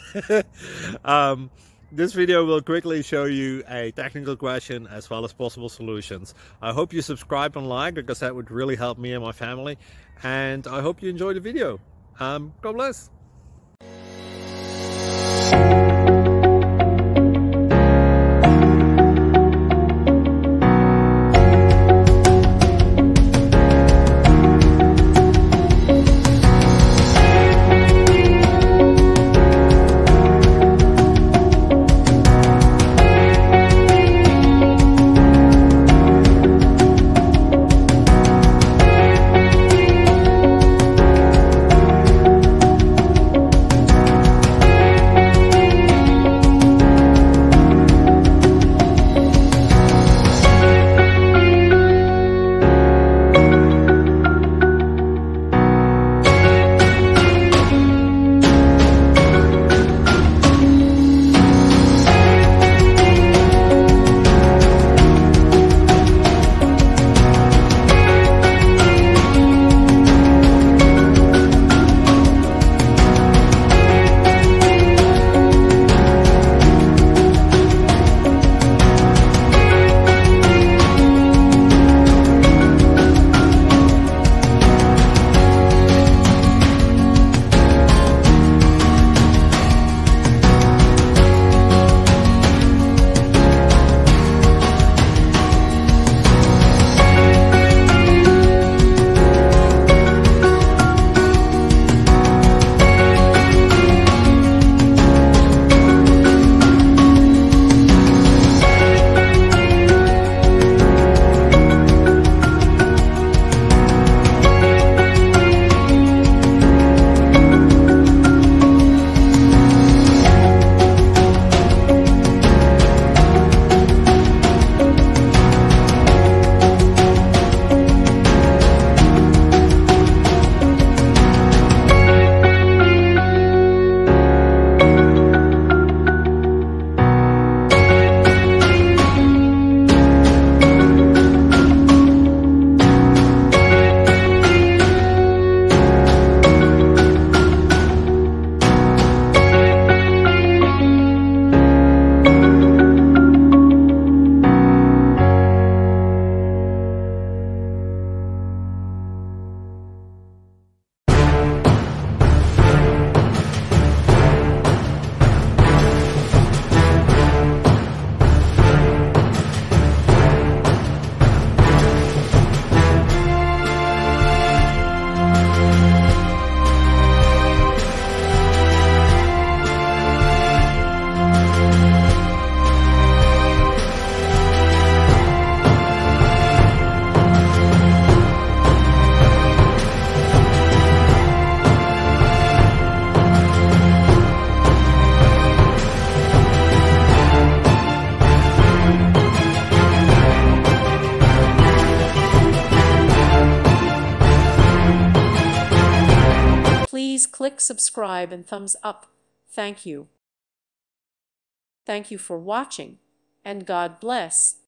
um, this video will quickly show you a technical question as well as possible solutions. I hope you subscribe and like, because that would really help me and my family. And I hope you enjoy the video. God bless. Please click subscribe and thumbs up. Thank you. Thank you for watching, and God bless.